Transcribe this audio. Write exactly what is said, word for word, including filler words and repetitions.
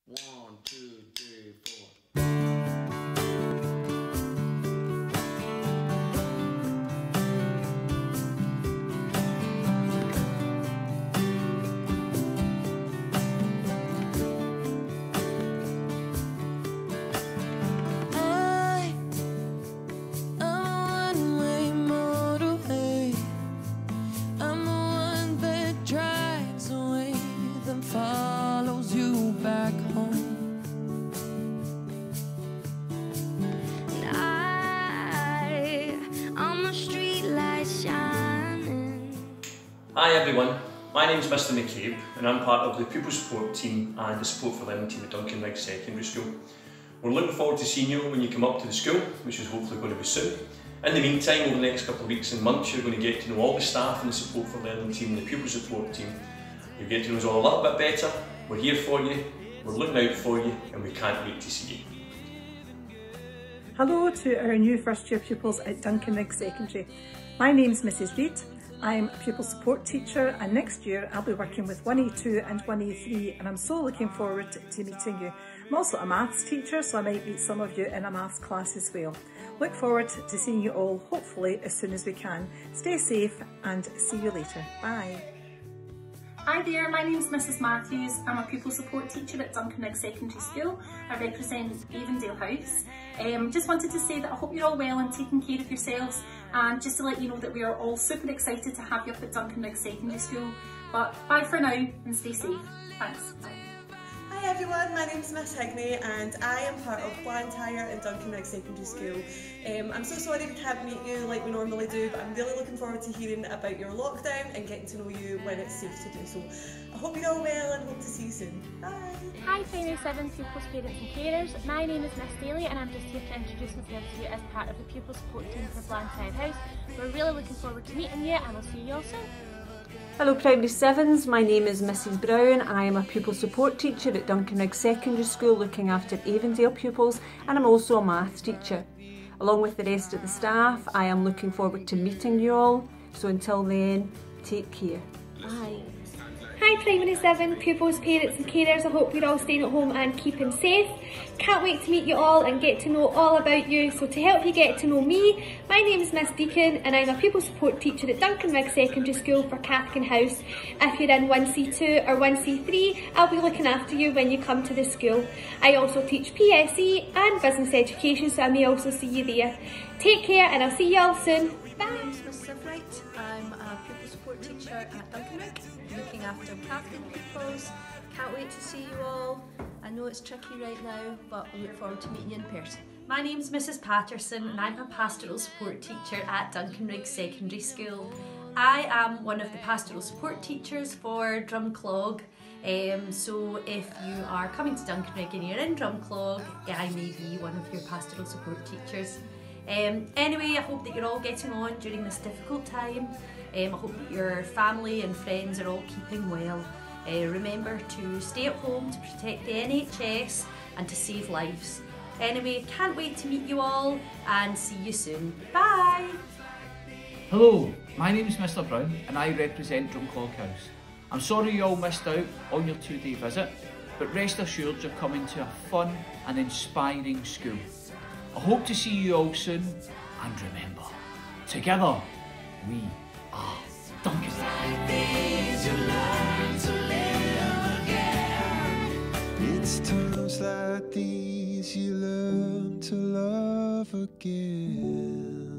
One, two, three, four. Follows you back home, and I, on the street light shining. Hi everyone, my name is Mister McCabe and I'm part of the pupil support team and the support for learning team at Duncanrig Secondary School. We're looking forward to seeing you when you come up to the school, which is hopefully going to be soon. In the meantime, over the next couple of weeks and months, you're going to get to know all the staff and the support for learning team and the pupil support team. You'll get to know us all a little bit better. We're here for you, we're looking out for you, and we can't wait to see you. Hello to our new first year pupils at Duncanrig Secondary. My name's Missus Reid. I'm a pupil support teacher, and next year I'll be working with one A two and one A three, and I'm so looking forward to meeting you. I'm also a maths teacher, so I might meet some of you in a maths class as well. Look forward to seeing you all, hopefully as soon as we can. Stay safe and see you later. Bye. Hi there, my name's Missus Matthews. I'm a pupil support teacher at Duncanrig Secondary School. I represent Avondale House. Um, just wanted to say that I hope you're all well and taking care of yourselves, and just to let you know that we are all super excited to have you up at Duncanrig Secondary School. But bye for now and stay safe. Thanks. Bye. Hi everyone, my name's Miss Higney and I am part of Blantyre and Duncanrig Secondary School. Um, I'm so sorry we can't meet you like we normally do, but I'm really looking forward to hearing about your lockdown and getting to know you when it's safe to do so. I hope you're all well and hope to see you soon. Bye! Hi Primary seven pupils, parents and carers. My name is Miss Daly and I'm just here to introduce myself to you as part of the pupil support team for Blantyre House. We're really looking forward to meeting you and I'll see you all soon. Hello Primary sevens, my name is Missus Brown. I am a pupil support teacher at Duncanrig Secondary School looking after Avondale pupils, and I'm also a maths teacher. Along with the rest of the staff, I am looking forward to meeting you all, so until then, take care. Bye. Hi Primary seven pupils, parents and carers. I hope you're all staying at home and keeping safe. Can't wait to meet you all and get to know all about you. So to help you get to know me, my name is Miss Deacon and I'm a pupil support teacher at Duncanrig Secondary School for Cathkin House. If you're in one C two or one C three, I'll be looking after you when you come to the school. I also teach P S E and business education, so I may also see you there. Take care and I'll see you all soon. Bye. My name's Miss Wright. I'm a pupil support teacher at Duncanrig, looking after Cathkin pupils. Can't wait to see you all. I know it's tricky right now, but we look forward to meeting you in person. My name's Missus Patterson and I'm a pastoral support teacher at Duncanrig Secondary School. I am one of the pastoral support teachers for Drumclog. Um, so if you are coming to Duncanrig and you're in Drumclog, I may be one of your pastoral support teachers. Um, anyway, I hope that you're all getting on during this difficult time. Um, I hope that your family and friends are all keeping well. Uh, remember to stay at home to protect the N H S and to save lives. Anyway, can't wait to meet you all and see you soon. Bye! Hello, my name is Mister Brown and I represent Drumclog House. I'm sorry you all missed out on your two-day visit, but rest assured you're coming to a fun and inspiring school. I hope to see you all soon, and remember, together we are Duncanrig. It's times like these you learn to love again.